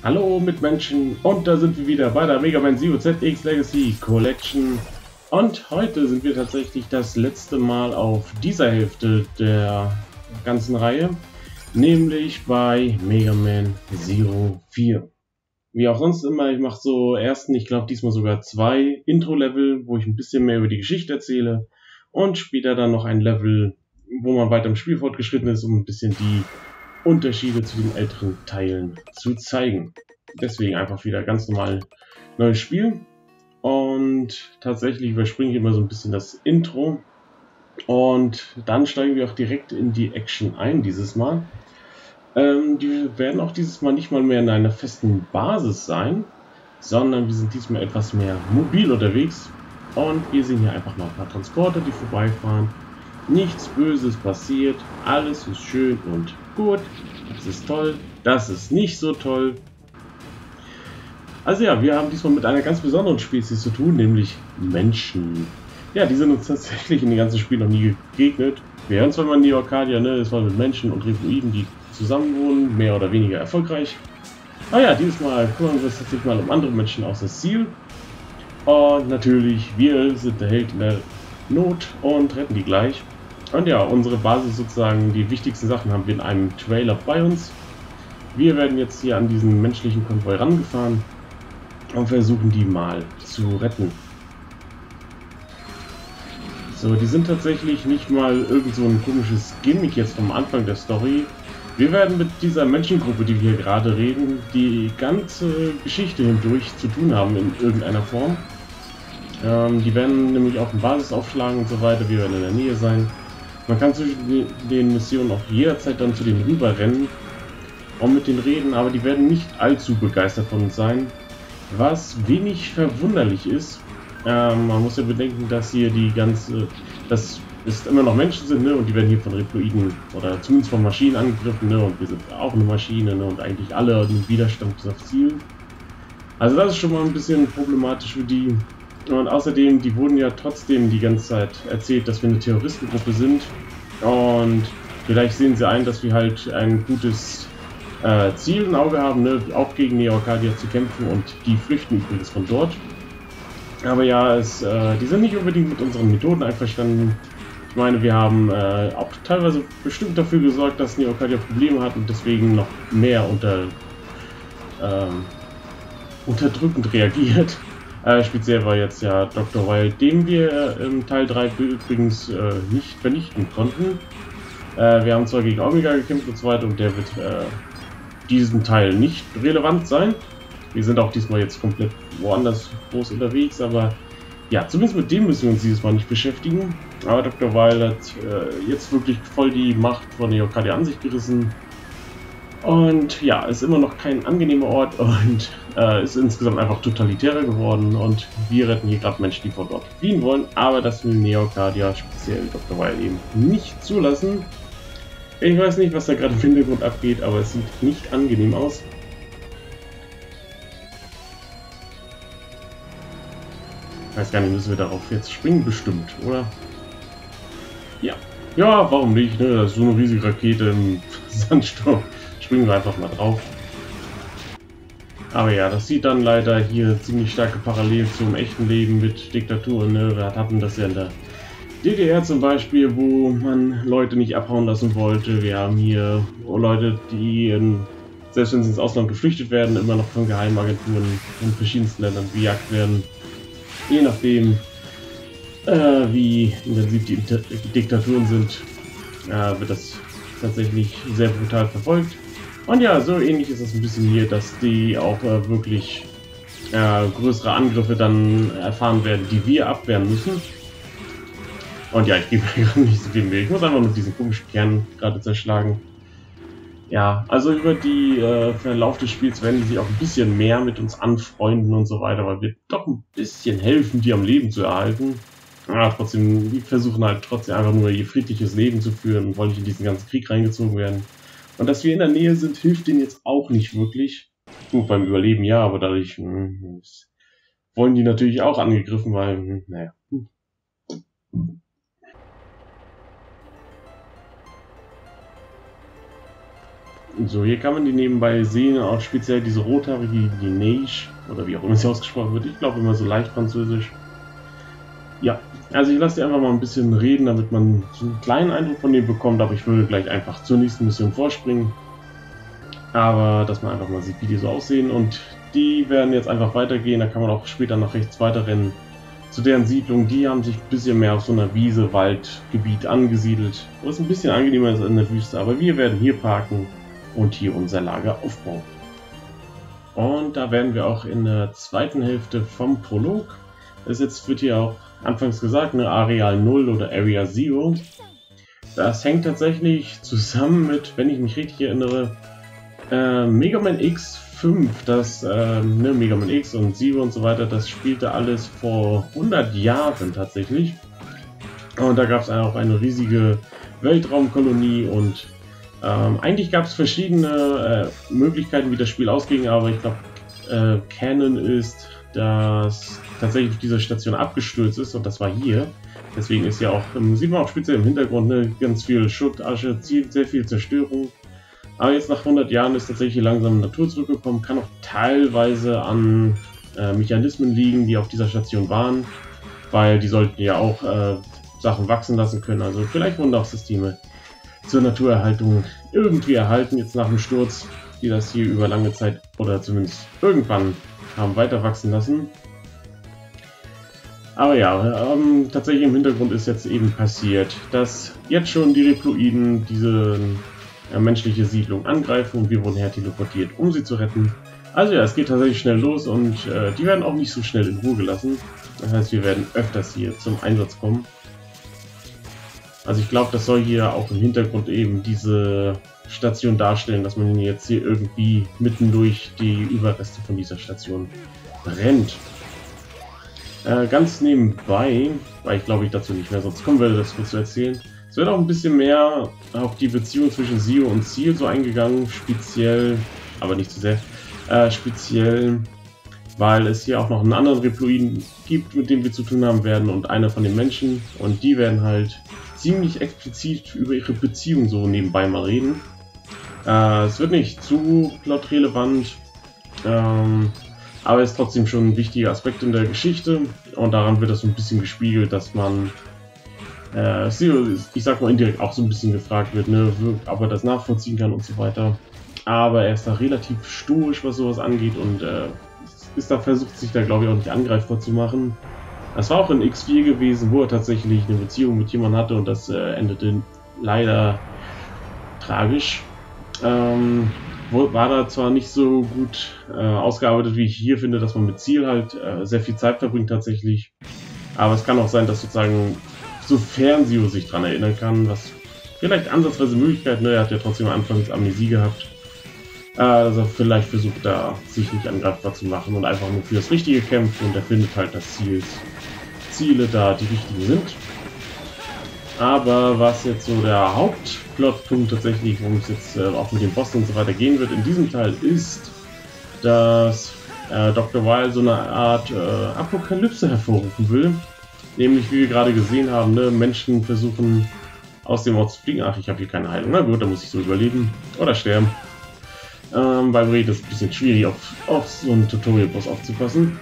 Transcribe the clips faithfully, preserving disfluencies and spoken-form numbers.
Hallo Mitmenschen, und da sind wir wieder bei der Mega Man Zero Z X Legacy Collection. Und heute sind wir tatsächlich das letzte Mal auf dieser Hälfte der ganzen Reihe, nämlich bei Mega Man Zero vier. Wie auch sonst immer, ich mache so ersten, ich glaube diesmal sogar zwei Intro-Level, wo ich ein bisschen mehr über die Geschichte erzähle, und später dann noch ein Level, wo man weiter im Spiel fortgeschritten ist, um ein bisschen die Unterschiede zu den älteren Teilen zu zeigen. Deswegen einfach wieder ganz normal neues Spiel. Und tatsächlich überspringe ich immer so ein bisschen das Intro. Und dann steigen wir auch direkt in die Action ein dieses Mal. Ähm, die werden auch dieses Mal nicht mal mehr in einer festen Basis sein, sondern wir sind diesmal etwas mehr mobil unterwegs. Und wir sehen hier einfach mal ein paar Transporter, die vorbeifahren. Nichts Böses passiert, alles ist schön und gut, das ist toll, das ist nicht so toll. Also ja, wir haben diesmal mit einer ganz besonderen Spezies zu tun, nämlich Menschen. Ja, die sind uns tatsächlich in den ganzen Spielen noch nie begegnet. Wir hören zwar mal Neo Arcadia, ne, das war mit Menschen und Reploiden, die zusammen wohnen, mehr oder weniger erfolgreich. Ah ja, dieses Mal kümmern wir uns tatsächlich mal um andere Menschen aus das Ziel. Und natürlich, wir sind der Held in der Not und retten die gleich. Und ja, unsere Basis sozusagen, die wichtigsten Sachen haben wir in einem Trailer bei uns. Wir werden jetzt hier an diesen menschlichen Konvoi rangefahren und versuchen die mal zu retten. So, die sind tatsächlich nicht mal irgend so ein komisches Gimmick jetzt vom Anfang der Story. Wir werden mit dieser Menschengruppe, die wir hier gerade reden, die ganze Geschichte hindurch zu tun haben in irgendeiner Form. Ähm, die werden nämlich auf dem Basis aufschlagen und so weiter, wir werden in der Nähe sein. Man kann zwischen den Missionen auch jederzeit dann zu denen rüber rennen und mit denen reden, aber die werden nicht allzu begeistert von uns sein, was wenig verwunderlich ist. Ähm, man muss ja bedenken, dass hier die ganze, dass es immer noch Menschen sind, ne, und die werden hier von Reploiden oder zumindest von Maschinen angegriffen, ne, und wir sind auch eine Maschine, ne, und eigentlich alle einen Widerstand auf Ziel. Also das ist schon mal ein bisschen problematisch für die. Und außerdem, die wurden ja trotzdem die ganze Zeit erzählt, dass wir eine Terroristengruppe sind. Und vielleicht sehen sie ein, dass wir halt ein gutes äh, Ziel im Auge haben, ne? Auch gegen Neo Arcadia zu kämpfen, und die flüchten übrigens von dort. Aber ja, es, äh, die sind nicht unbedingt mit unseren Methoden einverstanden. Ich meine, wir haben äh, auch teilweise bestimmt dafür gesorgt, dass Neo Arcadia Probleme hat und deswegen noch mehr unter, ähm, unterdrückend reagiert. Äh, speziell war jetzt ja Doktor Wild, den wir im Teil drei übrigens äh, nicht vernichten konnten. Äh, wir haben zwar gegen Omega gekämpft und so weiter, und der wird äh, diesen Teil nicht relevant sein. Wir sind auch diesmal jetzt komplett woanders groß unterwegs, aber ja, zumindest mit dem müssen wir uns dieses Mal nicht beschäftigen. Aber Doktor Wild hat äh, jetzt wirklich voll die Macht von Neo Arcadia an sich gerissen. Und ja, ist immer noch kein angenehmer Ort und äh, ist insgesamt einfach totalitärer geworden, und wir retten hier gerade Menschen, die von dort fliehen wollen, aber das will Neo Arcadia, speziell Doktor Wild, eben nicht zulassen. Ich weiß nicht, was da gerade im Hintergrund abgeht, aber es sieht nicht angenehm aus. Ich weiß gar nicht, müssen wir darauf jetzt springen? Bestimmt, oder? Ja. Ja, warum nicht, ne? Das ist so eine riesige Rakete im Sandsturm. Springen wir einfach mal drauf. Aber ja, das sieht dann leider hier ziemlich starke Parallelen zum echten Leben mit Diktaturen. Ne? Wir hatten das ja in der D D R zum Beispiel, wo man Leute nicht abhauen lassen wollte. Wir haben hier Leute, die, in, selbst wenn sie ins Ausland geflüchtet werden, immer noch von Geheimagenturen in verschiedensten Ländern gejagt werden. Je nachdem, äh, wie intensiv die Inter Diktaturen sind, äh, wird das tatsächlich sehr brutal verfolgt. Und ja, so ähnlich ist es ein bisschen hier, dass die auch äh, wirklich äh, größere Angriffe dann erfahren werden, die wir abwehren müssen. Und ja, ich gebe mir gerade nicht so viel mehr. Ich muss einfach nur diesen komischen Kern gerade zerschlagen. Ja, also über die äh, Verlauf des Spiels werden die sich auch ein bisschen mehr mit uns anfreunden und so weiter, weil wir doch ein bisschen helfen, die am Leben zu erhalten. Ja, trotzdem, die versuchen halt trotzdem einfach nur ihr friedliches Leben zu führen und wollen nicht in diesen ganzen Krieg reingezogen werden. Und dass wir in der Nähe sind, hilft denen jetzt auch nicht wirklich. Gut, beim Überleben ja, aber dadurch mh, wollen die natürlich auch angegriffen, weil, mh, naja. So, hier kann man die nebenbei sehen, auch speziell diese rothaarige, die Neige, oder wie auch immer sie ausgesprochen wird. Ich glaube immer so leicht französisch. Ja, also ich lasse dir einfach mal ein bisschen reden, damit man so einen kleinen Eindruck von dem bekommt, aber ich würde gleich einfach zur nächsten Mission vorspringen. Aber dass man einfach mal sieht, wie die so aussehen, und die werden jetzt einfach weitergehen, da kann man auch später nach rechts weiter rennen. Zu deren Siedlung, die haben sich ein bisschen mehr auf so einer Wiese, Waldgebiet angesiedelt, wo es ein bisschen angenehmer ist in der Wüste, aber wir werden hier parken und hier unser Lager aufbauen. Und da werden wir auch in der zweiten Hälfte vom Prolog, das jetzt wird hier auch anfangs gesagt, eine Areal null oder Area Zero. Das hängt tatsächlich zusammen mit, wenn ich mich richtig erinnere, äh, Mega Man X fünf, das äh, ne, Mega Man X und Zero und so weiter, das spielte alles vor hundert Jahren tatsächlich. Und da gab es auch eine riesige Weltraumkolonie und ähm, eigentlich gab es verschiedene äh, Möglichkeiten, wie das Spiel ausging, aber ich glaube, äh, Canon ist, dass tatsächlich diese Station abgestürzt ist, und das war hier. Deswegen ist ja auch, ähm, sieht man auch speziell im Hintergrund, ne, ganz viel Schutt, Asche, sehr viel Zerstörung. Aber jetzt nach hundert Jahren ist tatsächlich langsam Natur zurückgekommen, kann auch teilweise an äh, Mechanismen liegen, die auf dieser Station waren, weil die sollten ja auch äh, Sachen wachsen lassen können. Also vielleicht wurden auch Systeme zur Naturerhaltung irgendwie erhalten, jetzt nach dem Sturz, die das hier über lange Zeit oder zumindest irgendwann haben weiter wachsen lassen. Aber ja, ähm, tatsächlich im Hintergrund ist jetzt eben passiert, dass jetzt schon die Reploiden diese äh, menschliche Siedlung angreifen und wir wurden her teleportiert, um sie zu retten. Also ja, es geht tatsächlich schnell los und äh, die werden auch nicht so schnell in Ruhe gelassen. Das heißt, wir werden öfters hier zum Einsatz kommen. Also ich glaube, das soll hier auch im Hintergrund eben diese Station darstellen, dass man jetzt hier irgendwie mitten durch die Überreste von dieser Station rennt. Äh, ganz nebenbei, weil ich glaube ich dazu nicht mehr, sonst kommen wir das kurz zu erzählen. Es wird auch ein bisschen mehr auf die Beziehung zwischen Zero und Ziel so eingegangen, speziell, aber nicht zu sehr, äh, speziell, weil es hier auch noch einen anderen Reploiden gibt, mit dem wir zu tun haben werden, und einer von den Menschen, und die werden halt ziemlich explizit über ihre Beziehung so nebenbei mal reden. Äh, es wird nicht zu plotrelevant, ähm, aber ist trotzdem schon ein wichtiger Aspekt in der Geschichte, und daran wird das so ein bisschen gespiegelt, dass man, äh, ich sag mal indirekt auch so ein bisschen gefragt wird, ne, ob er das nachvollziehen kann und so weiter. Aber er ist da relativ stoisch, was sowas angeht, und äh, ist da versucht sich da glaube ich auch nicht angreifbar zu machen. Das war auch in X vier gewesen, wo er tatsächlich eine Beziehung mit jemandem hatte, und das äh, endete leider tragisch. Ähm, war da zwar nicht so gut äh, ausgearbeitet, wie ich hier finde, dass man mit Ziel halt äh, sehr viel Zeit verbringt tatsächlich. Aber es kann auch sein, dass sozusagen, sofern Zero sich daran erinnern kann, was vielleicht ansatzweise Möglichkeiten, ne, er hat ja trotzdem anfangs Amnesie gehabt, äh, dass er vielleicht versucht, da sich nicht angreifbar zu machen und einfach nur für das Richtige kämpft, und er findet halt, dass Ziels, Ziele da die richtigen sind. Aber was jetzt so der Hauptplotpunkt tatsächlich, worum es jetzt äh, auch mit den Bossen und so weiter gehen wird in diesem Teil, ist, dass äh, Doktor Weil so eine Art äh, Apokalypse hervorrufen will. Nämlich, wie wir gerade gesehen haben, ne, Menschen versuchen aus dem Ort zu fliegen. Ach, ich habe hier keine Heilung. Na gut, da muss ich so überleben oder sterben. Ähm, beim Raid ist es ein bisschen schwierig, auf, auf so einen Tutorial-Boss aufzupassen.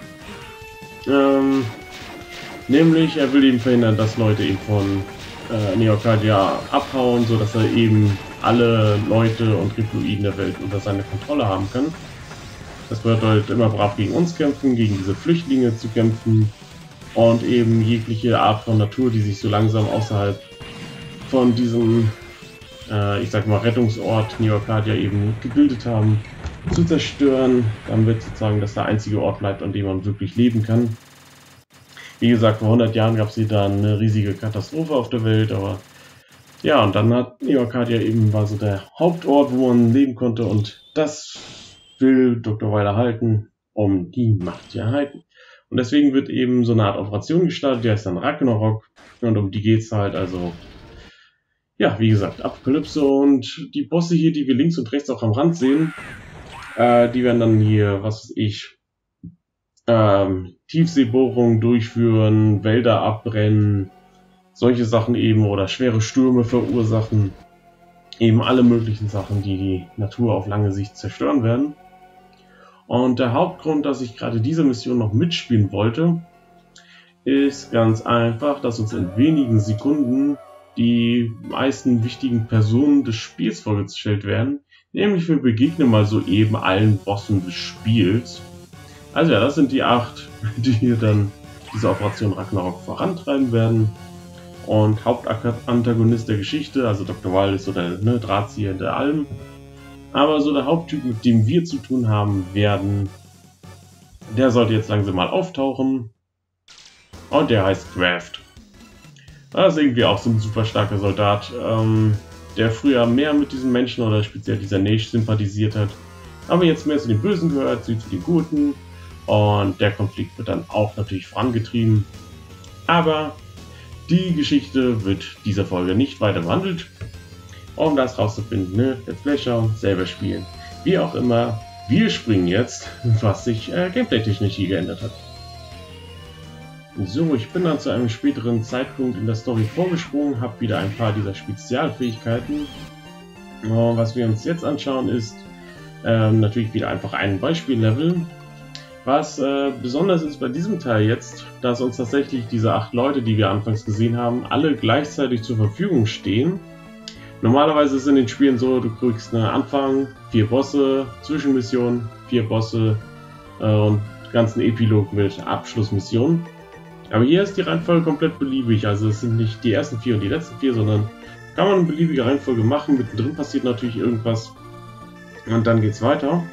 Ähm, nämlich, er will eben verhindern, dass Leute eben von äh, Neo Arcadia abhauen, sodass er eben alle Leute und Reploiden der Welt unter seine Kontrolle haben kann. Das bedeutet immer brav gegen uns kämpfen, gegen diese Flüchtlinge zu kämpfen und eben jegliche Art von Natur, die sich so langsam außerhalb von diesem, äh, ich sag mal, Rettungsort Neo Arcadia eben gebildet haben, zu zerstören, damit sozusagen das der einzige Ort bleibt, an dem man wirklich leben kann. Wie gesagt, vor hundert Jahren gab es hier dann eine riesige Katastrophe auf der Welt, aber ja, und dann hat Neo Arcadia eben war so der Hauptort, wo man leben konnte, und das will Doktor Weil erhalten, um die Macht zu erhalten. Und deswegen wird eben so eine Art Operation gestartet, die heißt dann Ragnarok, und um die geht's halt, also ja, wie gesagt, Apokalypse, und die Bosse hier, die wir links und rechts auch am Rand sehen, äh, die werden dann hier, was weiß ich, ähm, Tiefseebohrungen durchführen, Wälder abbrennen, solche Sachen eben, oder schwere Stürme verursachen. eben alle möglichen Sachen, die die Natur auf lange Sicht zerstören werden. Und der Hauptgrund, dass ich gerade diese Mission noch mitspielen wollte, ist ganz einfach, dass uns in wenigen Sekunden die meisten wichtigen Personen des Spiels vorgestellt werden. Nämlich wir begegnen mal soeben allen Bossen des Spiels. Also ja, das sind die acht, die hier dann diese Operation Ragnarok vorantreiben werden. Und Hauptantagonist der Geschichte, also Doktor Wall ist so der ne, Drahtzieher der Alm. Aber so der Haupttyp, mit dem wir zu tun haben werden, der sollte jetzt langsam mal auftauchen. Und der heißt Graft. Das ist irgendwie auch so ein super starker Soldat, ähm, der früher mehr mit diesen Menschen oder speziell dieser Nage sympathisiert hat. Aber jetzt mehr zu den Bösen gehört, zu den Guten. Und der Konflikt wird dann auch natürlich vorangetrieben. Aber die Geschichte wird dieser Folge nicht weiter behandelt. Um das rauszufinden, ne, Let's Play schauen, selber spielen. Wie auch immer, wir springen jetzt, was sich äh, gameplay-technisch hier geändert hat. So, ich bin dann zu einem späteren Zeitpunkt in der Story vorgesprungen, habe wieder ein paar dieser Spezialfähigkeiten. Und was wir uns jetzt anschauen ist ähm, natürlich wieder einfach ein Beispiellevel. Was äh, besonders ist bei diesem Teil jetzt, dass uns tatsächlich diese acht Leute, die wir anfangs gesehen haben, alle gleichzeitig zur Verfügung stehen. Normalerweise ist es in den Spielen so, du kriegst einen Anfang, vier Bosse, Zwischenmissionen, vier Bosse äh, und ganzen Epilog mit Abschlussmissionen. Aber hier ist die Reihenfolge komplett beliebig, also es sind nicht die ersten vier und die letzten vier, sondern kann man eine beliebige Reihenfolge machen, mittendrin passiert natürlich irgendwas und dann geht's weiter.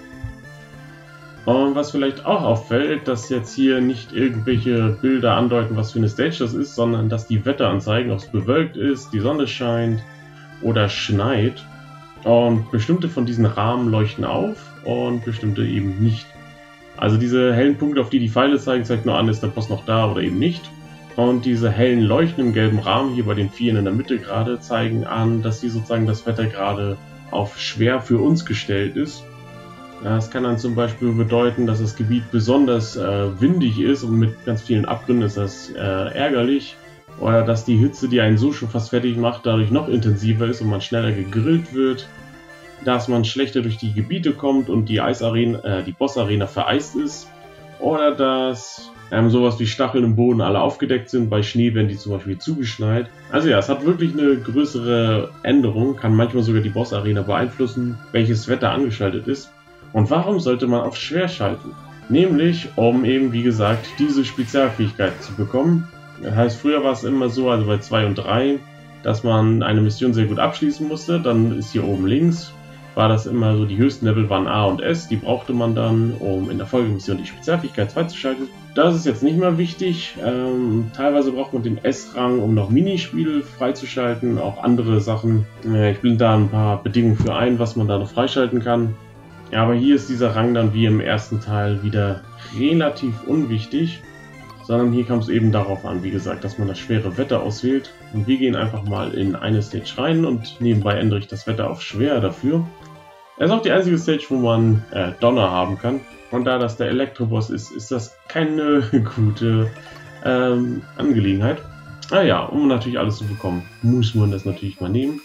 Und was vielleicht auch auffällt, dass jetzt hier nicht irgendwelche Bilder andeuten, was für eine Stage das ist, sondern dass die Wetteranzeigen, ob es bewölkt ist, die Sonne scheint oder schneit. Und bestimmte von diesen Rahmen leuchten auf und bestimmte eben nicht. Also diese hellen Punkte, auf die die Pfeile zeigen, zeigt nur an, ist der Boss noch da oder eben nicht. Und diese hellen Leuchten im gelben Rahmen, hier bei den Vieren in der Mitte gerade, zeigen an, dass hier sozusagen das Wetter gerade auf schwer für uns gestellt ist. Das kann dann zum Beispiel bedeuten, dass das Gebiet besonders äh, windig ist und mit ganz vielen Abgründen ist das äh, ärgerlich. Oder dass die Hitze, die einen so schon fast fertig macht, dadurch noch intensiver ist und man schneller gegrillt wird. Dass man schlechter durch die Gebiete kommt und die Eisarena, äh, die Bossarena vereist ist. Oder dass ähm, sowas wie Stacheln im Boden alle aufgedeckt sind. Bei Schnee werden die zum Beispiel zugeschneit. Also ja, es hat wirklich eine größere Änderung, kann manchmal sogar die Bossarena beeinflussen, welches Wetter angeschaltet ist. Und warum sollte man auf schwer schalten? Nämlich, um eben, wie gesagt, diese Spezialfähigkeiten zu bekommen. Das heißt, früher war es immer so, also bei zwei und drei, dass man eine Mission sehr gut abschließen musste. Dann ist hier oben links, war das immer so, die höchsten Level waren A und S. Die brauchte man dann, um in der Folgemission die Spezialfähigkeit freizuschalten. Das ist jetzt nicht mehr wichtig. Ähm, teilweise braucht man den S-Rang, um noch Minispiele freizuschalten, auch andere Sachen. Äh, ich blende da ein paar Bedingungen für ein, was man da noch freischalten kann. Ja, aber hier ist dieser Rang dann wie im ersten Teil wieder relativ unwichtig, sondern hier kommt es eben darauf an, wie gesagt, dass man das schwere Wetter auswählt. Und wir gehen einfach mal in eine Stage rein und nebenbei ändere ich das Wetter auf schwer dafür. Es ist auch die einzige Stage, wo man äh, Donner haben kann. Und da das der Elektroboss ist, ist das keine gute ähm, Angelegenheit. Naja, um natürlich alles zu bekommen, muss man das natürlich mal nehmen.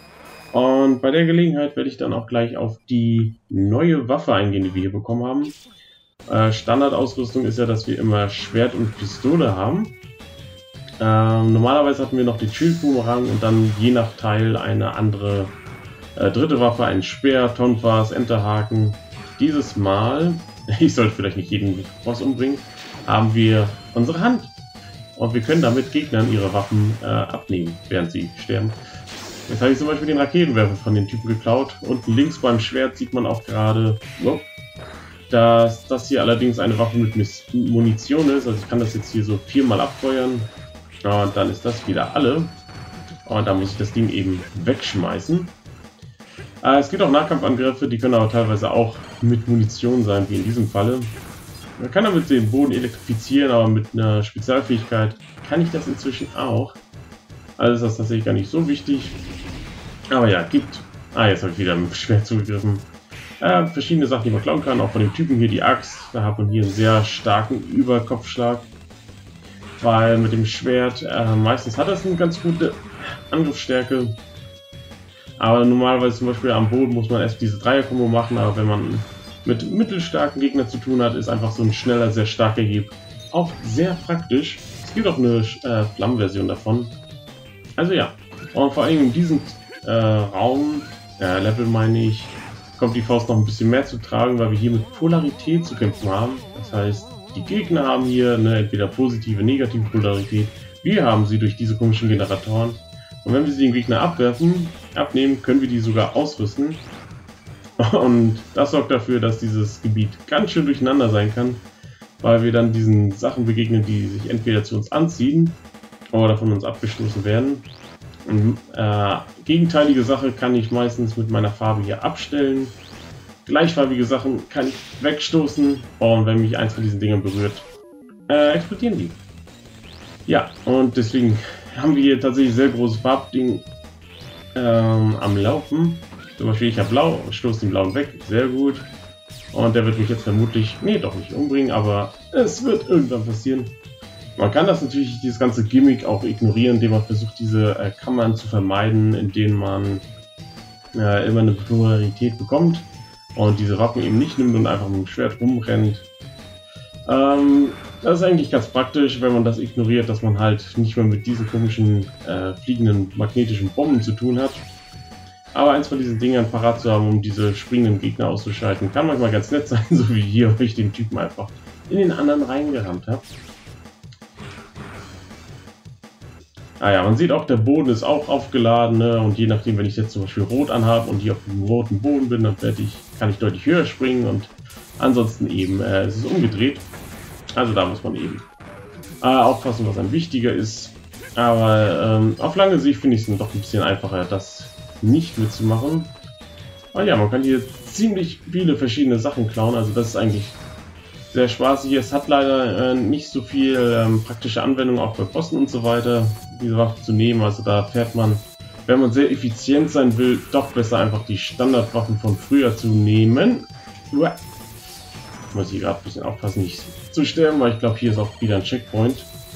Und bei der Gelegenheit werde ich dann auch gleich auf die neue Waffe eingehen, die wir hier bekommen haben. Äh, Standardausrüstung ist ja, dass wir immer Schwert und Pistole haben. Ähm, normalerweise hatten wir noch den Schildboomerang und dann je nach Teil eine andere äh, dritte Waffe, ein Speer, Tonfas, Enterhaken. Dieses Mal, ich sollte vielleicht nicht jeden Boss umbringen, haben wir unsere Hand. Und wir können damit Gegnern ihre Waffen äh, abnehmen, während sie sterben. Jetzt habe ich zum Beispiel den Raketenwerfer von den Typen geklaut. Unten links beim Schwert sieht man auch gerade, oh, dass das hier allerdings eine Waffe mit Munition ist. Also ich kann das jetzt hier so viermal abfeuern. Und dann ist das wieder alle. Und dann muss ich das Ding eben wegschmeißen. Äh, es gibt auch Nahkampfangriffe, die können aber teilweise auch mit Munition sein, wie in diesem Falle. Man kann damit den Boden elektrifizieren, aber mit einer Spezialfähigkeit kann ich das inzwischen auch. Also ist das tatsächlich gar nicht so wichtig. Aber ja, gibt... Ah, jetzt habe ich wieder mit Schwert zugegriffen. Äh, verschiedene Sachen, die man klauen kann. Auch von dem Typen hier die Axt. Da hat man hier einen sehr starken Überkopfschlag. Weil mit dem Schwert, äh, meistens hat das eine ganz gute Angriffsstärke. Aber normalerweise zum Beispiel am Boden muss man erst diese Dreier-Kombo machen, aber wenn man mit mittelstarken Gegnern zu tun hat, ist einfach so ein schneller, sehr starker Hieb auch sehr praktisch. Es gibt auch eine äh, Flammenversion davon. Also ja, und vor allem in diesem äh, Raum, äh, Level meine ich, kommt die Faust noch ein bisschen mehr zu tragen, weil wir hier mit Polarität zu kämpfen haben. Das heißt, die Gegner haben hier eine entweder positive, negative Polarität. Wir haben sie durch diese komischen Generatoren. Und wenn wir sie den Gegner abwerfen, abnehmen, können wir die sogar ausrüsten. Und das sorgt dafür, dass dieses Gebiet ganz schön durcheinander sein kann, weil wir dann diesen Sachen begegnen, die sich entweder zu uns anziehen oder von uns abgestoßen werden. Und, äh, gegenteilige Sache kann ich meistens mit meiner Farbe hier abstellen. Gleichfarbige Sachen kann ich wegstoßen und wenn mich eins von diesen Dingen berührt, äh, explodieren die. Ja, und deswegen haben wir hier tatsächlich sehr große Farbdinge ähm, am Laufen. Zum Beispiel ich habe Blau, stoße den Blauen weg, sehr gut. Und der wird mich jetzt vermutlich, nee, doch nicht umbringen, aber es wird irgendwann passieren. Man kann das natürlich, dieses ganze Gimmick auch ignorieren, indem man versucht, diese äh, Kammern zu vermeiden, indem man äh, immer eine Polarität bekommt und diese Waffen eben nicht nimmt und einfach mit dem Schwert rumrennt. Ähm, das ist eigentlich ganz praktisch, wenn man das ignoriert, dass man halt nicht mehr mit diesen komischen äh, fliegenden magnetischen Bomben zu tun hat. Aber eins von diesen Dingern parat zu haben, um diese springenden Gegner auszuschalten, kann manchmal ganz nett sein, so wie hier, wo ich den Typen einfach in den anderen reingerammt habe. Ah ja, man sieht auch, der Boden ist auch aufgeladen, ne? Und je nachdem, wenn ich jetzt zum Beispiel rot anhabe und hier auf dem roten Boden bin, dann werde ich, kann ich deutlich höher springen und ansonsten eben, äh, es ist umgedreht. Also da muss man eben äh, aufpassen, was einem wichtiger ist. Aber ähm, auf lange Sicht finde ich es dann doch ein bisschen einfacher, das nicht mitzumachen. Aber ja, man kann hier ziemlich viele verschiedene Sachen klauen, also das ist eigentlich sehr spaßig. Es hat leider äh, nicht so viel ähm, praktische Anwendung, auch bei Bossen und so weiter, diese Waffe zu nehmen. Also da fährt man, wenn man sehr effizient sein will, doch besser einfach die Standardwaffen von früher zu nehmen. Uah. Muss ich gerade ein bisschen aufpassen, nicht zu sterben, weil ich glaube, hier ist auch wieder ein Checkpoint.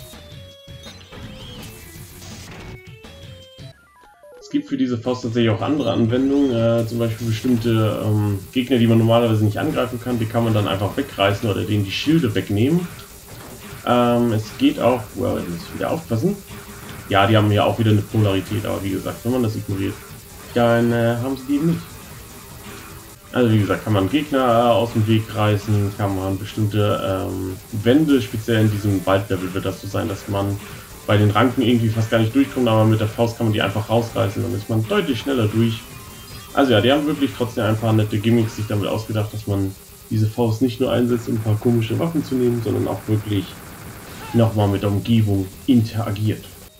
Es gibt für diese Faust tatsächlich auch andere Anwendungen, äh, zum Beispiel bestimmte ähm, Gegner, die man normalerweise nicht angreifen kann, die kann man dann einfach wegreißen oder denen die Schilde wegnehmen. Ähm, es geht auch, well, ich muss wieder aufpassen. Ja, die haben ja auch wieder eine Polarität, aber wie gesagt, wenn man das ignoriert, dann äh, haben sie die eben nicht. Also wie gesagt, kann man Gegner äh, aus dem Weg reißen, kann man bestimmte ähm, Wände, speziell in diesem Waldlevel wird das so sein, dass man bei den Ranken irgendwie fast gar nicht durchkommt, aber mit der Faust kann man die einfach rausreißen, dann ist man deutlich schneller durch. Also ja, die haben wirklich trotzdem ein paar nette Gimmicks sich damit ausgedacht, dass man diese Faust nicht nur einsetzt, um ein paar komische Waffen zu nehmen, sondern auch wirklich nochmal mit der Umgebung interagiert.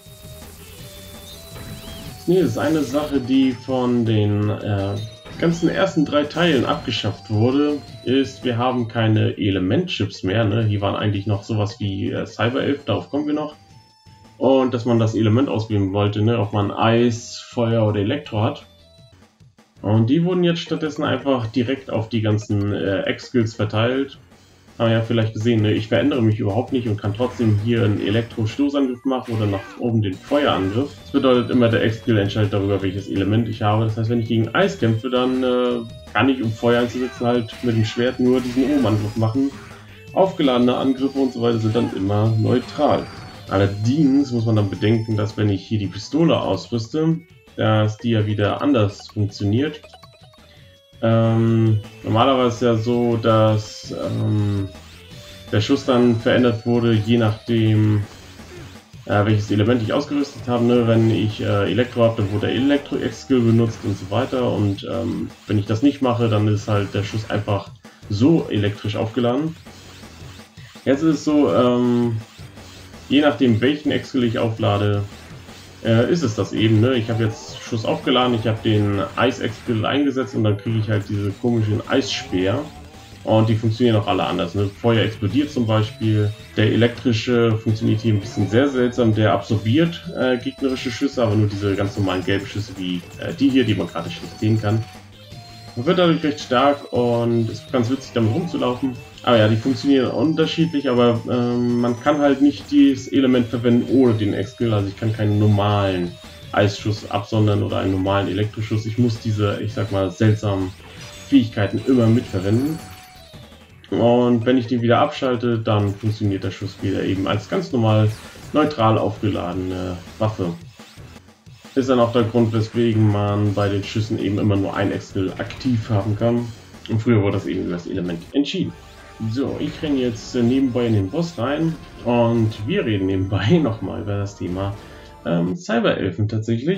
Nee, das ist eine Sache, die von den äh, ganzen ersten drei Teilen abgeschafft wurde, ist, wir haben keine Elementchips mehr. Ne? Hier waren eigentlich noch sowas wie äh, Cyberelf, darauf kommen wir noch. Und dass man das Element auswählen wollte, ne? Ob man Eis, Feuer oder Elektro hat. Und die wurden jetzt stattdessen einfach direkt auf die ganzen äh, X-Skills verteilt. Haben ja vielleicht gesehen, ne? Ich verändere mich überhaupt nicht und kann trotzdem hier einen Elektro-Stoßangriff machen oder nach oben den Feuerangriff. Das bedeutet immer, der X-Skill entscheidet darüber, welches Element ich habe. Das heißt, wenn ich gegen Eis kämpfe, dann äh, kann ich, um Feuer einzusetzen, halt mit dem Schwert nur diesen Obenangriff machen. Aufgeladene Angriffe und so weiter sind dann immer neutral. Allerdings muss man dann bedenken, dass wenn ich hier die Pistole ausrüste, dass die ja wieder anders funktioniert. Ähm, normalerweise ist ja so, dass ähm, der Schuss dann verändert wurde, je nachdem äh, welches Element ich ausgerüstet habe. Ne? Wenn ich äh, Elektro habe, dann wurde der Elektro-X-Skill benutzt und so weiter. Und ähm, wenn ich das nicht mache, dann ist halt der Schuss einfach so elektrisch aufgeladen. Jetzt ist es so, ähm, je nachdem welchen X-Skill ich auflade, äh, ist es das eben. Ne? Ich habe jetzt Schuss aufgeladen, ich habe den Eis-X-Skill eingesetzt und dann kriege ich halt diese komischen Eisspeer. Und die funktionieren auch alle anders. Ne? Feuer explodiert zum Beispiel. Der elektrische funktioniert hier ein bisschen sehr seltsam. Der absorbiert äh, gegnerische Schüsse, aber nur diese ganz normalen gelben Schüsse wie äh, die hier, die man gerade schlecht sehen kann. Man wird dadurch recht stark und es ist ganz witzig damit rumzulaufen. Aber ja, die funktionieren unterschiedlich, aber ähm, man kann halt nicht dieses Element verwenden ohne den X-Skill. Also ich kann keinen normalen Eisschuss absondern oder einen normalen Elektroschuss. Ich muss diese, ich sag mal, seltsamen Fähigkeiten immer mitverwenden. Und wenn ich den wieder abschalte, dann funktioniert der Schuss wieder eben als ganz normal neutral aufgeladene Waffe. Ist dann auch der Grund, weswegen man bei den Schüssen eben immer nur ein Excel aktiv haben kann. Und früher wurde das eben über das Element entschieden. So, ich renne jetzt nebenbei in den Boss rein und wir reden nebenbei nochmal über das Thema ähm, Cyberelfen tatsächlich.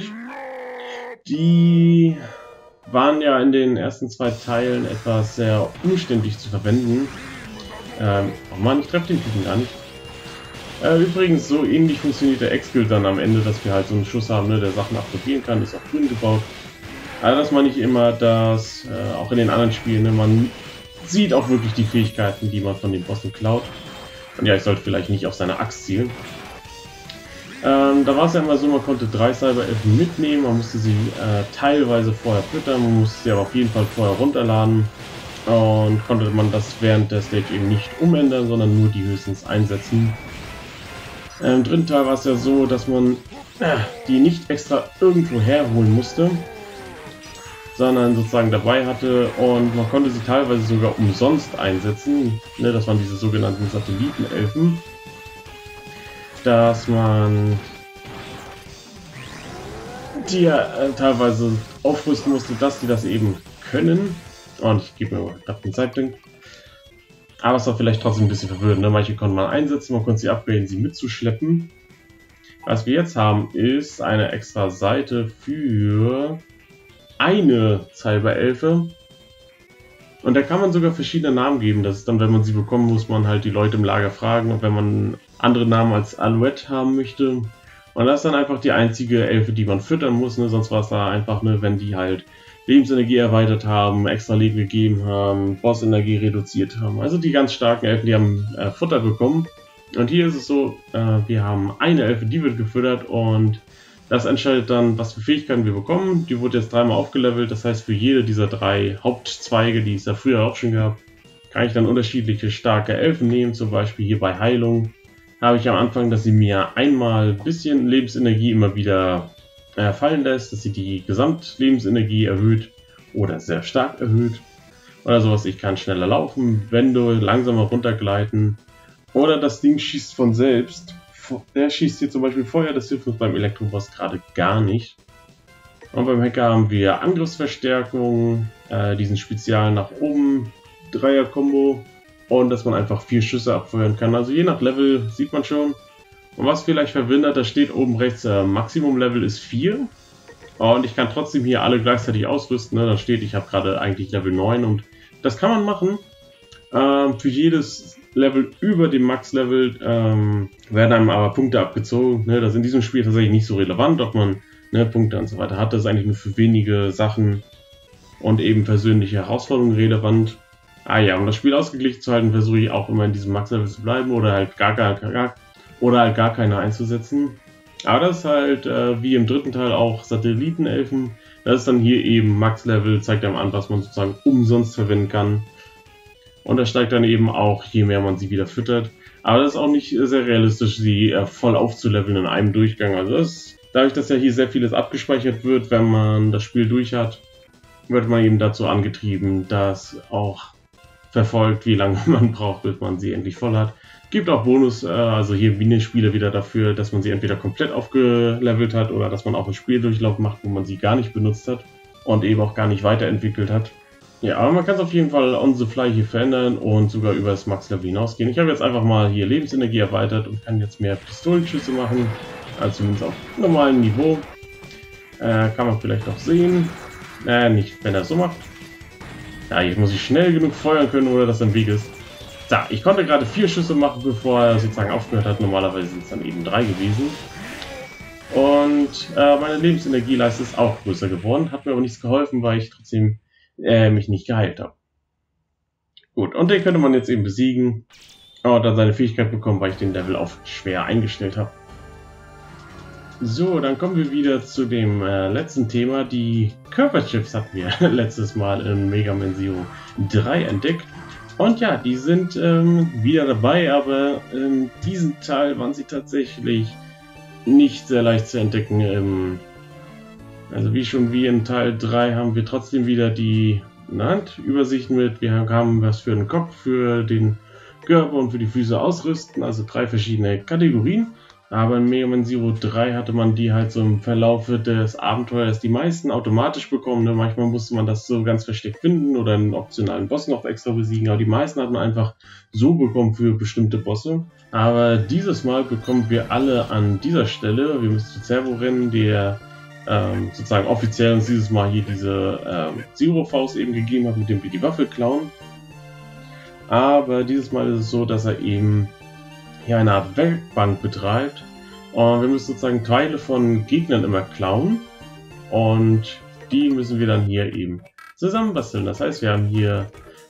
Die waren ja in den ersten zwei Teilen etwas sehr umständlich zu verwenden. Ähm, oh Mann, ich treffe den Typen gar nicht. Äh, übrigens, so ähnlich funktioniert der X-Skill dann am Ende, dass wir halt so einen Schuss haben, ne, der Sachen abblockieren kann, ist auch grün gebaut. Also das meine ich immer, dass äh, auch in den anderen Spielen, ne, man sieht auch wirklich die Fähigkeiten, die man von den Bossen klaut. Und ja, ich sollte vielleicht nicht auf seine Axt zielen. Ähm, da war es ja immer so, man konnte drei Cyberelfen mitnehmen, man musste sie äh, teilweise vorher füttern, man musste sie aber auf jeden Fall vorher runterladen. Und konnte man das während der Stage eben nicht umändern, sondern nur die höchstens einsetzen. Im dritten Teil war es ja so, dass man äh, die nicht extra irgendwo herholen musste, sondern sozusagen dabei hatte und man konnte sie teilweise sogar umsonst einsetzen. Ne, das waren diese sogenannten Satellitenelfen, dass man die ja äh, teilweise aufrüsten musste, dass die das eben können. Und ich gebe mir mal gerade den Zeitpunkt. Aber es war vielleicht trotzdem ein bisschen verwirrend. Ne? Manche konnte man einsetzen, man konnte sie upgraden, sie mitzuschleppen. Was wir jetzt haben, ist eine extra Seite für eine Cyberelfe. Und da kann man sogar verschiedene Namen geben. Das ist dann, wenn man sie bekommt, muss man halt die Leute im Lager fragen. Und wenn man andere Namen als Alouette haben möchte. Und das ist dann einfach die einzige Elfe, die man füttern muss. Ne? Sonst war es da einfach, ne, wenn die halt Lebensenergie erweitert haben, extra Leben gegeben haben, Bossenergie reduziert haben. Also die ganz starken Elfen, die haben äh, Futter bekommen. Und hier ist es so, äh, wir haben eine Elfe, die wird gefüttert und das entscheidet dann, was für Fähigkeiten wir bekommen. Die wurde jetzt dreimal aufgelevelt, das heißt für jede dieser drei Hauptzweige, die es ja früher auch schon gab, kann ich dann unterschiedliche starke Elfen nehmen. Zum Beispiel hier bei Heilung habe ich am Anfang, dass sie mir einmal ein bisschen Lebensenergie immer wieder äh, fallen lässt, dass sie die Gesamtlebensenergie erhöht oder sehr stark erhöht. Oder sowas, ich kann schneller laufen, Wände langsamer runtergleiten. Oder das Ding schießt von selbst. Der schießt hier zum Beispiel Feuer, das hilft uns beim Elektroboss gerade gar nicht. Und beim Hacker haben wir Angriffsverstärkung, äh, diesen Spezial nach oben, Dreier-Kombo. Und dass man einfach vier Schüsse abfeuern kann. Also je nach Level sieht man schon. Und was vielleicht verwundert, da steht oben rechts, äh, Maximum-Level ist vier. Und ich kann trotzdem hier alle gleichzeitig ausrüsten. Ne? Da steht, ich habe gerade eigentlich Level neun. Und das kann man machen. Ähm, für jedes Level über dem Max-Level ähm, werden einem aber Punkte abgezogen. Ne? Das ist in diesem Spiel tatsächlich nicht so relevant, ob man ne, Punkte und so weiter hat. Das ist eigentlich nur für wenige Sachen und eben persönliche Herausforderungen relevant. Ah ja, um das Spiel ausgeglichen zu halten, versuche ich auch immer in diesem Max-Level zu bleiben oder halt gar, gar, gar, oder halt gar keine einzusetzen. Aber das ist halt äh, wie im dritten Teil auch Satellitenelfen. Das ist dann hier eben Max-Level, zeigt einem an, was man sozusagen umsonst verwenden kann. Und das steigt dann eben auch, je mehr man sie wieder füttert. Aber das ist auch nicht sehr realistisch, sie äh, voll aufzuleveln in einem Durchgang. Also das, dadurch, dass ja hier sehr vieles abgespeichert wird, wenn man das Spiel durch hat, wird man eben dazu angetrieben, dass auch verfolgt, wie lange man braucht, bis man sie endlich voll hat. Gibt auch Bonus, äh, also hier Minispiele wieder dafür, dass man sie entweder komplett aufgelevelt hat oder dass man auch einen Spieldurchlauf macht, wo man sie gar nicht benutzt hat und eben auch gar nicht weiterentwickelt hat. Ja, aber man kann es auf jeden Fall on the fly hier verändern und sogar über das Max-Level hinausgehen. Ich habe jetzt einfach mal hier Lebensenergie erweitert und kann jetzt mehr Pistolenschüsse machen, also zumindest auf normalem Niveau. Äh, kann man vielleicht auch sehen. Äh, nicht, wenn er es so macht. Ja, jetzt muss ich schnell genug feuern können, oder das im Weg ist. So, ich konnte gerade vier Schüsse machen, bevor er sozusagen aufgehört hat. Normalerweise sind es dann eben drei gewesen. Und äh, meine Lebensenergieleiste ist auch größer geworden. Hat mir aber nichts geholfen, weil ich trotzdem äh, mich nicht geheilt habe. Gut, und den könnte man jetzt eben besiegen. Und dann seine Fähigkeit bekommen, weil ich den Level auf schwer eingestellt habe. So, dann kommen wir wieder zu dem äh, letzten Thema. Die Körperchips hatten wir letztes Mal in Mega Man Zero drei entdeckt. Und ja, die sind ähm, wieder dabei, aber in diesem Teil waren sie tatsächlich nicht sehr leicht zu entdecken im Also wie schon wie in Teil drei haben wir trotzdem wieder die Übersicht mit. Wir haben was für den Kopf, für den Körper und für die Füße ausrüsten, also drei verschiedene Kategorien. Aber in Mega Man Zero drei hatte man die halt so im Verlauf des Abenteuers die meisten automatisch bekommen. Ne? Manchmal musste man das so ganz versteckt finden oder einen optionalen Boss noch extra besiegen, aber die meisten hat man einfach so bekommen für bestimmte Bosse. Aber dieses Mal bekommen wir alle an dieser Stelle, wir müssen zu Zerbo rennen, der ähm, sozusagen offiziell uns dieses Mal hier diese ähm, Zero-Faust eben gegeben hat, mit dem wir die Waffe klauen. Aber dieses Mal ist es so, dass er eben hier eine Art Werkbank betreibt und wir müssen sozusagen Teile von Gegnern immer klauen und die müssen wir dann hier eben zusammenbasteln. Das heißt, wir haben hier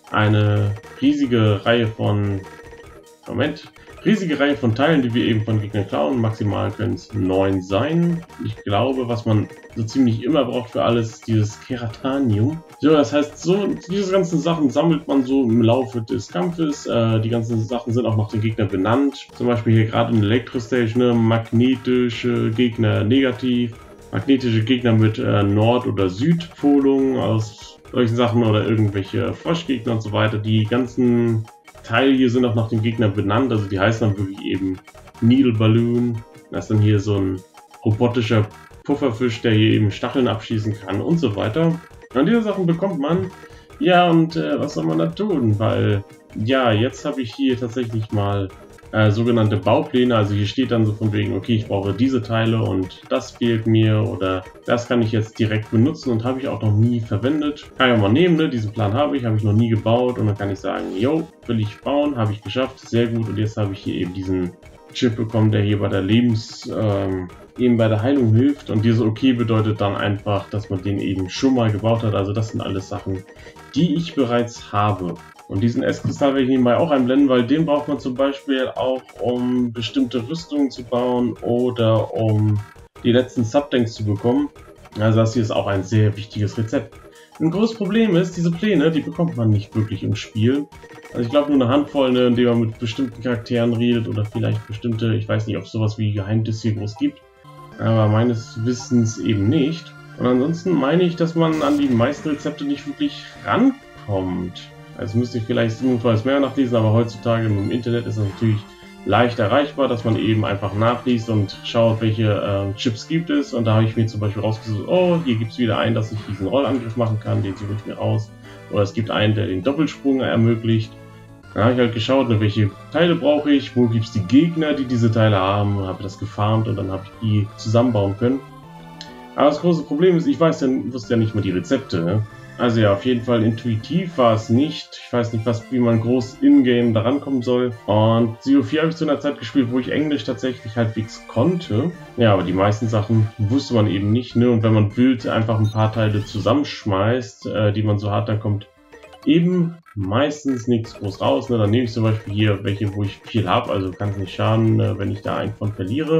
eine riesige Reihe von Moment, riesige Reihe von Teilen, die wir eben von Gegnern klauen. Maximal können es neun sein. Ich glaube, was man so ziemlich immer braucht für alles, ist dieses Keratanium. So, das heißt, so diese ganzen Sachen sammelt man so im Laufe des Kampfes. Äh, die ganzen Sachen sind auch noch den Gegner benannt. Zum Beispiel hier gerade in Elektrostage, ne, magnetische Gegner negativ, magnetische Gegner mit äh, Nord- oder Südpolung aus solchen Sachen oder irgendwelche Froschgegner und so weiter. Die ganzen Teile hier sind auch nach dem Gegner benannt, also die heißen dann wirklich eben Needle Balloon. Das ist dann hier so ein robotischer Pufferfisch, der hier eben Stacheln abschießen kann und so weiter. Und diese Sachen bekommt man. Ja, und äh, was soll man da tun? Weil, ja, jetzt habe ich hier tatsächlich mal äh, sogenannte Baupläne. Also hier steht dann so von wegen, okay, ich brauche diese Teile und das fehlt mir oder das kann ich jetzt direkt benutzen und habe ich auch noch nie verwendet. Kann ich auch mal nehmen, ne? Diesen Plan habe ich, habe ich noch nie gebaut und dann kann ich sagen, yo, will ich bauen, habe ich geschafft, sehr gut und jetzt habe ich hier eben diesen Chip bekommen, der hier bei der Lebens, ähm, eben bei der Heilung hilft und diese okay bedeutet dann einfach, dass man den eben schon mal gebaut hat. Also das sind alles Sachen, die ich bereits habe. Und diesen S-Kristall werde ich nebenbei auch einblenden, weil den braucht man zum Beispiel auch, um bestimmte Rüstungen zu bauen oder um die letzten Subtanks zu bekommen. Also das hier ist auch ein sehr wichtiges Rezept. Ein großes Problem ist, diese Pläne, die bekommt man nicht wirklich im Spiel. Also ich glaube nur eine Handvoll, ne, indem man mit bestimmten Charakteren redet oder vielleicht bestimmte, ich weiß nicht, ob es sowas wie Geheimnisse hier groß gibt. Aber meines Wissens eben nicht. Und ansonsten meine ich, dass man an die meisten Rezepte nicht wirklich rankommt. Also müsste ich vielleicht sinnvolles mehr nachlesen, aber heutzutage im Internet ist das natürlich leicht erreichbar, dass man eben einfach nachliest und schaut, welche äh, Chips gibt es. Und da habe ich mir zum Beispiel rausgesucht, oh, hier gibt es wieder einen, dass ich diesen Rollangriff machen kann, den suche ich mir aus. Oder es gibt einen, der den Doppelsprung ermöglicht. Da habe ich halt geschaut, ne, welche Teile brauche ich, wo gibt es die Gegner, die diese Teile haben, habe das gefarmt und dann habe ich die zusammenbauen können. Aber das große Problem ist, ich weiß ja, wusste ja nicht mal die Rezepte. Ne? Also ja, auf jeden Fall intuitiv war es nicht. Ich weiß nicht, was, wie man groß in-game da rankommen soll. Und Zero vier habe ich zu einer Zeit gespielt, wo ich Englisch tatsächlich halbwegs konnte. Ja, aber die meisten Sachen wusste man eben nicht. Ne? Und wenn man wild einfach ein paar Teile zusammenschmeißt, äh, die man so hat, dann kommt eben meistens nichts groß raus. Ne? Dann nehme ich zum Beispiel hier welche, wo ich viel habe. Also kann es nicht schaden, äh, wenn ich da einen von verliere.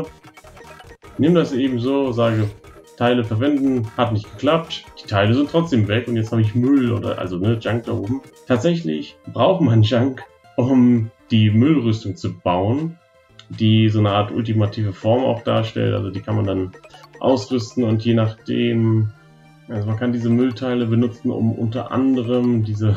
Nehme das eben so, sage Teile verwenden, hat nicht geklappt. Die Teile sind trotzdem weg und jetzt habe ich Müll oder also ne, Junk da oben. Tatsächlich braucht man Junk, um die Müllrüstung zu bauen, die so eine Art ultimative Form auch darstellt. Also die kann man dann ausrüsten und je nachdem, also man kann diese Müllteile benutzen, um unter anderem diese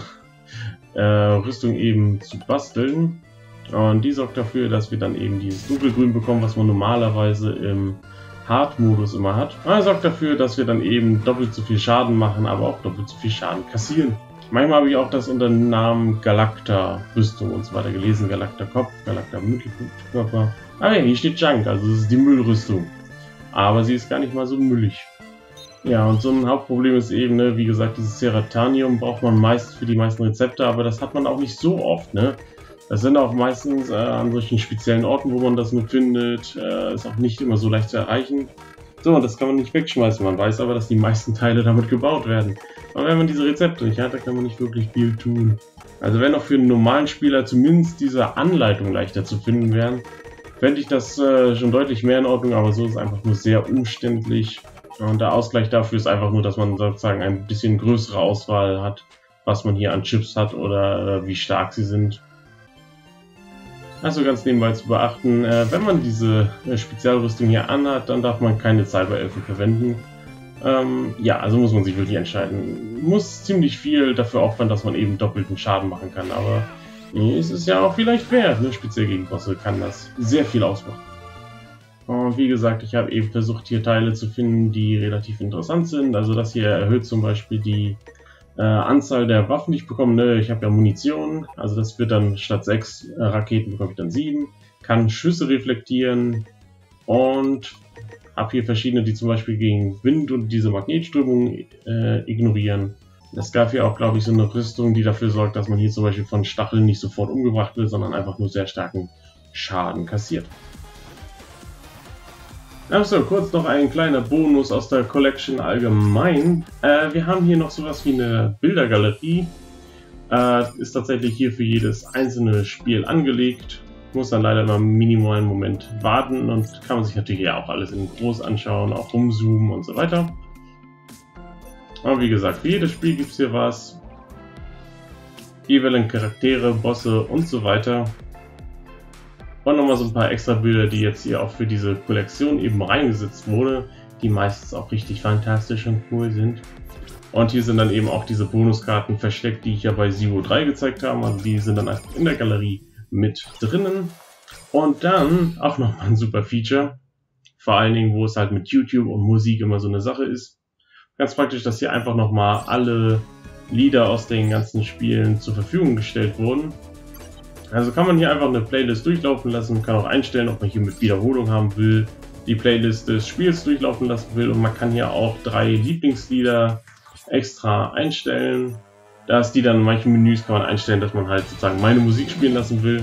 äh, Rüstung eben zu basteln. Und die sorgt dafür, dass wir dann eben dieses Dunkelgrün bekommen, was man normalerweise im Hard-Modus immer hat. Er sorgt dafür, dass wir dann eben doppelt so viel Schaden machen, aber auch doppelt so viel Schaden kassieren. Manchmal habe ich auch das unter dem Namen Galacta Rüstung und so weiter gelesen. Galacta Kopf, Galacta Mittelkörper. Aber ja, hier steht Junk, also das ist die Müllrüstung. Aber sie ist gar nicht mal so müllig. Ja, und so ein Hauptproblem ist eben, ne, wie gesagt, dieses Ceratanium braucht man meist für die meisten Rezepte, aber das hat man auch nicht so oft, ne. Das sind auch meistens äh, an solchen speziellen Orten, wo man das nur findet. Äh, ist auch nicht immer so leicht zu erreichen. So, das kann man nicht wegschmeißen. Man weiß aber, dass die meisten Teile damit gebaut werden. Aber wenn man diese Rezepte nicht hat, dann kann man nicht wirklich viel tun. Also wenn auch für einen normalen Spieler zumindest diese Anleitung leichter zu finden wären, fände ich das äh, schon deutlich mehr in Ordnung. Aber so ist es einfach nur sehr umständlich. Und der Ausgleich dafür ist einfach nur, dass man sozusagen ein bisschen größere Auswahl hat, was man hier an Chips hat oder äh, wie stark sie sind. Also ganz nebenbei zu beachten, äh, wenn man diese äh, Spezialrüstung hier anhat, dann darf man keine Cyberelfen verwenden. Ähm, ja, also muss man sich wirklich entscheiden. Muss ziemlich viel dafür aufwenden, dass man eben doppelten Schaden machen kann, aber es ist ja auch vielleicht wert, ne? Speziell gegen Bosse kann das sehr viel ausmachen. Und wie gesagt, ich habe eben versucht, hier Teile zu finden, die relativ interessant sind. Also das hier erhöht zum Beispiel die äh, Anzahl der Waffen, die ich bekomme. Ne? Ich habe ja Munition, also das wird dann statt sechs äh, Raketen bekomme ich dann sieben. Kann Schüsse reflektieren und habe hier verschiedene, die zum Beispiel gegen Wind und diese Magnetströmung äh, ignorieren. Es gab hier auch, glaube ich, so eine Rüstung, die dafür sorgt, dass man hier zum Beispiel von Stacheln nicht sofort umgebracht wird, sondern einfach nur sehr starken Schaden kassiert. Achso, kurz noch ein kleiner Bonus aus der Collection allgemein. Äh, wir haben hier noch sowas wie eine Bildergalerie. Äh, ist tatsächlich hier für jedes einzelne Spiel angelegt. Muss dann leider immer einen minimalen Moment warten und kann man sich natürlich ja auch alles in groß anschauen, auch rumzoomen und so weiter. Aber wie gesagt, für jedes Spiel gibt es hier was. Jeweiligen Charaktere, Bosse und so weiter. Und nochmal so ein paar extra Bilder, die jetzt hier auch für diese Kollektion eben reingesetzt wurde, die meistens auch richtig fantastisch und cool sind. Und hier sind dann eben auch diese Bonuskarten versteckt, die ich ja bei Zero drei gezeigt habe. Also die sind dann einfach in der Galerie mit drinnen. Und dann auch nochmal ein super Feature. Vor allen Dingen, wo es halt mit YouTube und Musik immer so eine Sache ist. Ganz praktisch, dass hier einfach nochmal alle Lieder aus den ganzen Spielen zur Verfügung gestellt wurden. Also kann man hier einfach eine Playlist durchlaufen lassen, kann auch einstellen, ob man hier mit Wiederholung haben will, die Playlist des Spiels durchlaufen lassen will und man kann hier auch drei Lieblingslieder extra einstellen. Da ist die dann in manchen Menüs kann man einstellen, dass man halt sozusagen meine Musik spielen lassen will.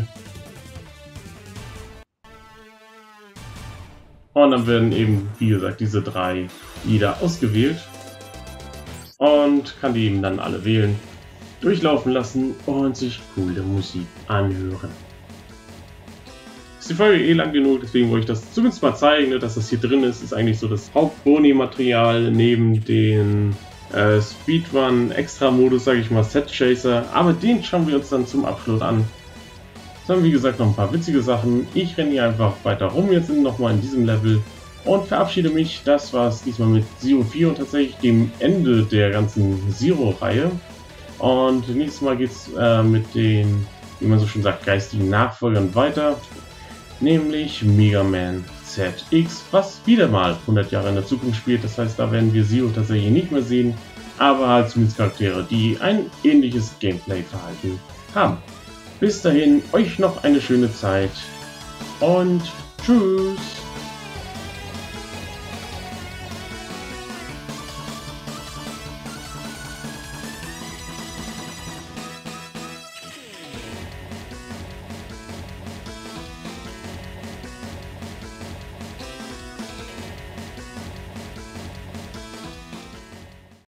Und dann werden eben, wie gesagt, diese drei Lieder ausgewählt und kann die eben dann alle wählen, durchlaufen lassen und sich coole Musik anhören. Ist die Folge eh lang genug, deswegen wollte ich das zumindest mal zeigen, dass das hier drin ist. Ist eigentlich so das Hauptboni-Material neben den äh, Speedrun-Extra-Modus, sage ich mal, Set Chaser. Aber den schauen wir uns dann zum Abschluss an. Dann wie gesagt noch ein paar witzige Sachen. Ich renne hier einfach weiter rum jetzt nochmal in diesem Level und verabschiede mich. Das war es diesmal mit Zero vier und tatsächlich dem Ende der ganzen Zero-Reihe. Und nächstes Mal geht es äh, mit den, wie man so schön sagt, geistigen Nachfolgern weiter. Nämlich Mega Man Z X, was wieder mal hundert Jahre in der Zukunft spielt. Das heißt, da werden wir Zero tatsächlich nicht mehr sehen. Aber halt zumindest Charaktere, die ein ähnliches Gameplay-Verhalten haben. Bis dahin, euch noch eine schöne Zeit und tschüss!